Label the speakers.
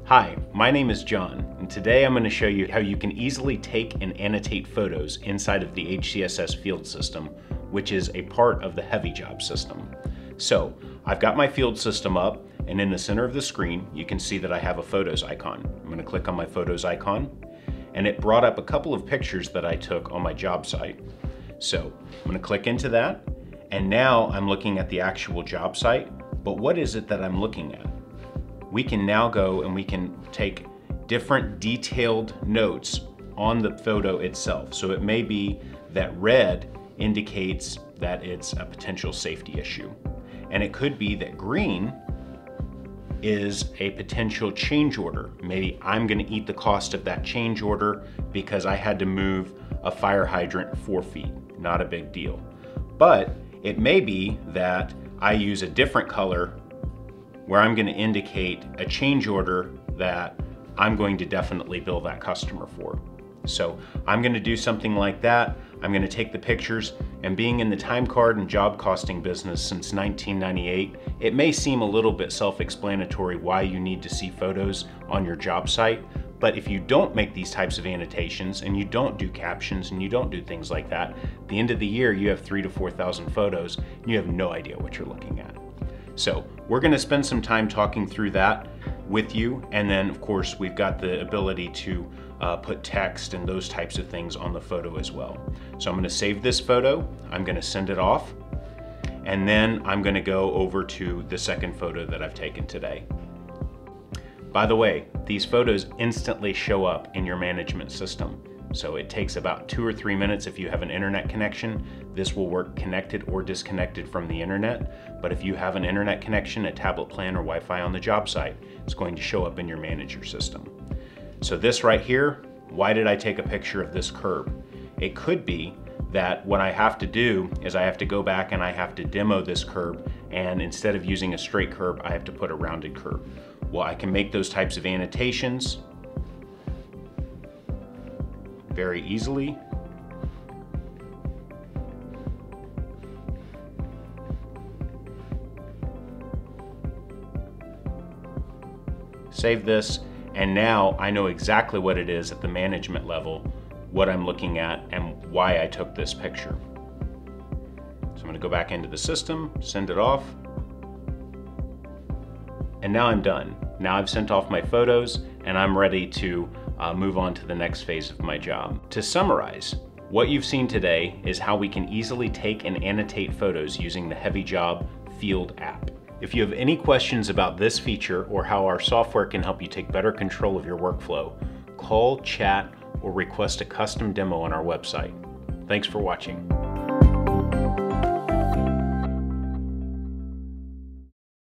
Speaker 1: Hi, my name is John, and today I'm going to show you how you can easily take and annotate photos inside of the HCSS field system, which is a part of the HeavyJob system. So, I've got my field system up, and in the center of the screen, you can see that I have a photos icon. I'm going to click on my photos icon, and it brought up a couple of pictures that I took on my job site. So, I'm going to click into that, and now I'm looking at the actual job site, but what is it that I'm looking at? We can now go and we can take different detailed notes on the photo itself. So it may be that red indicates that it's a potential safety issue. And it could be that green is a potential change order. Maybe I'm gonna eat the cost of that change order because I had to move a fire hydrant 4 feet, not a big deal. But it may be that I use a different color where I'm going to indicate a change order that I'm going to definitely bill that customer for. So I'm going to do something like that. I'm going to take the pictures, and being in the time card and job costing business since 1998, it may seem a little bit self-explanatory why you need to see photos on your job site. But if you don't make these types of annotations and you don't do captions and you don't do things like that, at the end of the year you have 3,000 to 4,000 photos and you have no idea what you're looking at. So we're going to spend some time talking through that with you, and then of course we've got the ability to put text and those types of things on the photo as well. So I'm going to save this photo, I'm going to send it off, and then I'm going to go over to the second photo that I've taken today. By the way, these photos instantly show up in your management system. So it takes about 2 or 3 minutes if you have an internet connection. This will work connected or disconnected from the internet. But if you have an internet connection, a tablet plan, or Wi-Fi on the job site, it's going to show up in your manager system. So this right here, why did I take a picture of this curb? It could be that what I have to do is I have to go back and I have to demo this curb, and instead of using a straight curb, I have to put a rounded curb. Well, I can make those types of annotations very easily. Save this, and now I know exactly what it is at the management level, what I'm looking at, and why I took this picture. So I'm going to go back into the system, send it off, and now I'm done. Now I've sent off my photos, and I'm ready to move on to the next phase of my job. To summarize, what you've seen today is how we can easily take and annotate photos using the HeavyJob Field app. If you have any questions about this feature or how our software can help you take better control of your workflow, call, chat, or request a custom demo on our website. Thanks for watching.